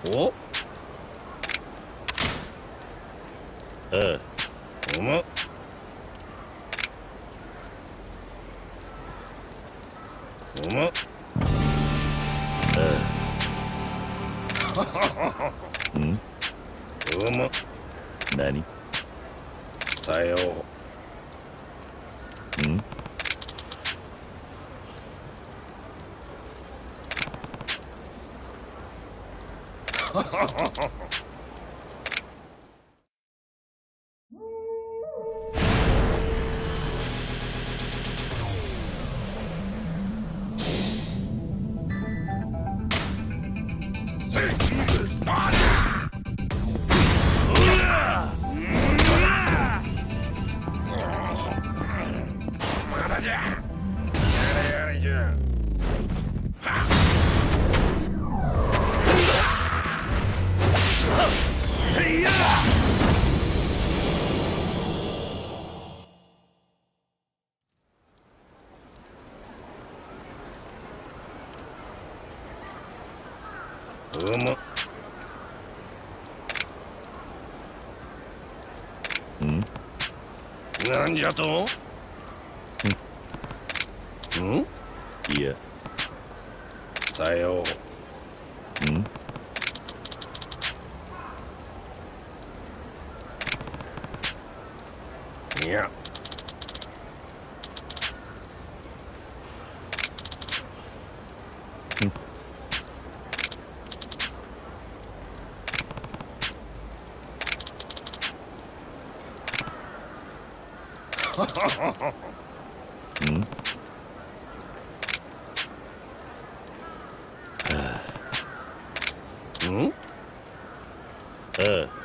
おあうむうむんうむ何さよんまだじゃやれやれじゃせいやうむんなんじゃとんいやさよんいやんんああ